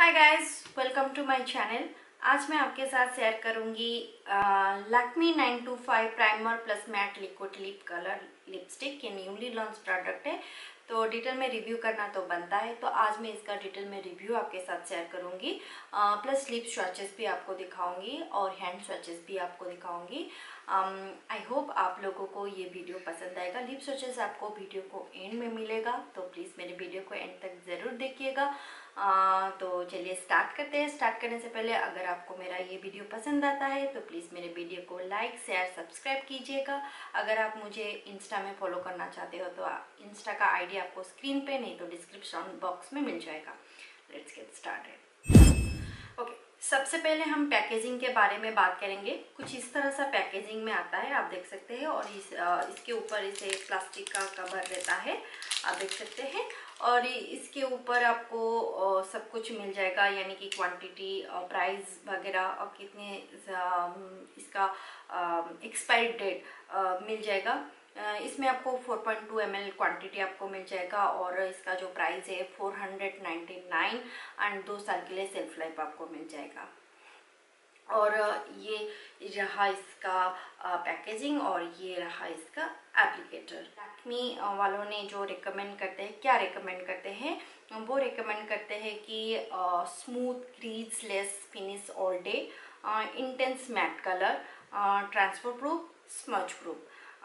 Hi guys, welcome to my channel. आज मैं आपके साथ शेयर करूंगी Lakme 925 primer plus matte liquid lip colour lipstick. ये न्यूली लॉन्च प्रोडक्ट है, तो डिटेल में रिव्यू करना तो बनता है। तो आज मैं इसका डिटेल में रिव्यू आपके साथ शेयर करूंगी, प्लस लिप स्वैचेस भी आपको दिखाऊंगी और हैंड स्वैचेस भी आपको दिखाऊंगी। आई होप आप लोगों को ये वीडियो पसंद आएगा। लिप स्वैचेस आपको वीडियो को एंड में मिलेगा, तो प्लीज़ मेरे वीडियो को एंड तक ज़रूर देखिएगा। तो चलिए स्टार्ट करते हैं। स्टार्ट करने से पहले अगर आपको मेरा ये वीडियो पसंद आता है तो प्लीज़ मेरे वीडियो को लाइक शेयर सब्सक्राइब कीजिएगा। अगर आप मुझे इंस्टा में फॉलो करना चाहते हो तो इंस्टा का आईडी आपको स्क्रीन पे नहीं तो डिस्क्रिप्शन बॉक्स में मिल जाएगा। Let's get started. ओके, सबसे पहले हम पैकेजिंग के बारे में बात करेंगे। कुछ इस तरह सा पैकेजिंग में आता है, आप देख सकते हैं। और इसके ऊपर इसे प्लास्टिक का कवर रहता है, आप देख सकते हैं। और इसके ऊपर आपको सब कुछ मिल जाएगा, यानी कि क्वांटिटी, प्राइस वगैरह और कितने इसका एक्सपायरी डेट मिल जाएगा। इसमें आपको 4.2 ml क्वांटिटी आपको मिल जाएगा और इसका जो प्राइस है 499 एंड 2 साल के लिए सेल्फ लाइफ आपको मिल जाएगा। और ये रहा इसका पैकेजिंग और ये रहा इसका एप्लीकेटर। लैक्मे वालों ने जो रिकमेंड करते हैं, क्या रिकमेंड करते हैं, वो रिकमेंड करते हैं कि smooth creaseless finish all day, intense matte colour, transfer proof, smudge proof.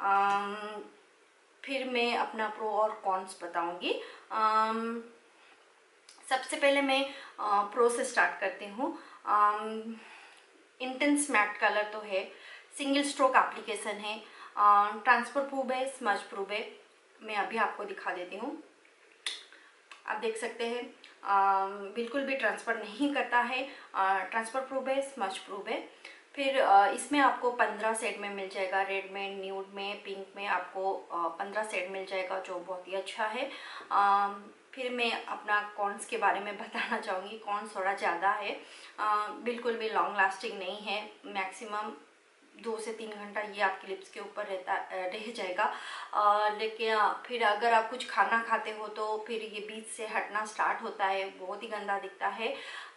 फिर मैं अपना प्रो और कॉन्स बताऊंगी। सबसे पहले मैं प्रो से स्टार्ट करती हूँ। इंटेंस मैट कलर तो है, सिंगल स्ट्रोक एप्लीकेशन है, ट्रांसफर प्रूफ है, स्मज प्रूफ है। मैं अभी आपको दिखा देती हूँ, आप देख सकते हैं। बिल्कुल भी ट्रांसफ़र नहीं करता है, ट्रांसफर प्रूफ है, स्मज प्रूफ है। फिर इसमें आपको 15 शेड में मिल जाएगा, रेड में, न्यूड में, पिंक में आपको 15 शेड मिल जाएगा, जो बहुत ही अच्छा है। फिर मैं अपना कॉन्स के बारे में बताना चाहूँगी। कॉन्स थोड़ा ज़्यादा है, बिल्कुल भी लॉन्ग लास्टिंग नहीं है। मैक्सिमम 2 से 3 घंटा ये आपके लिप्स के ऊपर रह जाएगा। लेकिन फिर अगर आप कुछ खाना खाते हो तो फिर ये बीच से हटना स्टार्ट होता है, बहुत ही गंदा दिखता है।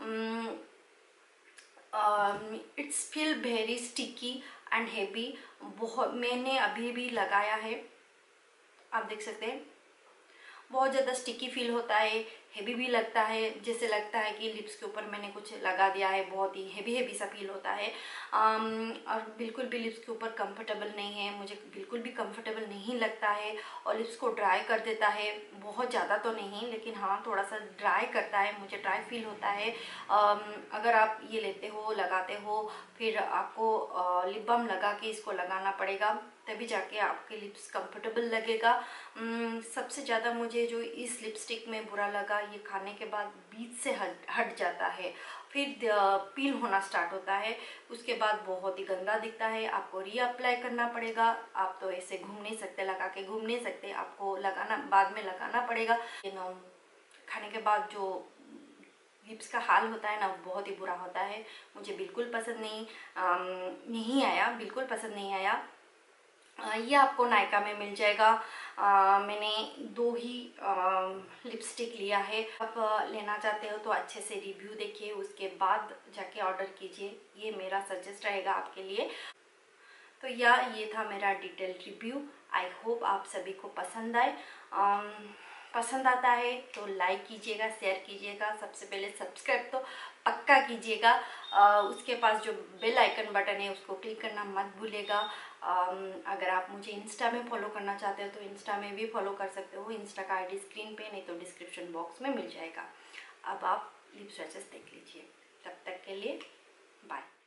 It's feel very sticky and heavy. बहुत, मैंने अभी भी लगाया है, आप देख सकते हैं। बहुत ज़्यादा स्टिकी फील होता है, हेवी भी लगता है, जैसे लगता है कि लिप्स के ऊपर मैंने कुछ लगा दिया है। बहुत ही हेवी सा फील होता है। और बिल्कुल भी लिप्स के ऊपर कंफर्टेबल नहीं है, मुझे बिल्कुल भी कंफर्टेबल नहीं लगता है। और लिप्स को ड्राई कर देता है, बहुत ज़्यादा तो नहीं लेकिन हाँ थोड़ा सा ड्राई करता है, मुझे ड्राई फील होता है। अगर आप ये लेते हो, लगाते हो, फिर आपको लिप बाम लगा के इसको लगाना पड़ेगा, तभी जाके आपके लिप्स कंफर्टेबल लगेगा। सबसे ज़्यादा मुझे जो इस लिपस्टिक में बुरा लगा, ये खाने के बाद बीच से हट जाता है, फिर पील होना स्टार्ट होता है, उसके बाद बहुत ही गंदा दिखता है। आपको रीअप्लाई करना पड़ेगा। आप तो ऐसे घूम नहीं सकते, लगा के घूम नहीं सकते, आपको लगाना, बाद में लगाना पड़ेगा। खाने के बाद जो लिप्स का हाल होता है ना, बहुत ही बुरा होता है। मुझे बिल्कुल पसंद नहीं आया, बिल्कुल पसंद नहीं आया। ये आपको नायका में मिल जाएगा। मैंने 2 ही लिपस्टिक लिया है। आप लेना चाहते हो तो अच्छे से रिव्यू देखिए, उसके बाद जाके ऑर्डर कीजिए, ये मेरा सजेस्ट रहेगा आपके लिए। तो ये था मेरा डिटेल रिव्यू। आई होप आप सभी को पसंद आए। पसंद आता है तो लाइक कीजिएगा, शेयर कीजिएगा, सबसे पहले सब्सक्राइब तो पक्का कीजिएगा। उसके पास जो बेल आइकन बटन है उसको क्लिक करना मत भूलिएगा। अगर आप मुझे इंस्टा में फॉलो करना चाहते हो तो इंस्टा में भी फॉलो कर सकते हो। इंस्टा का आईडी स्क्रीन पे नहीं तो डिस्क्रिप्शन बॉक्स में मिल जाएगा। अब आप लिप स्वैचेस देख लीजिए। तब तक के लिए बाय।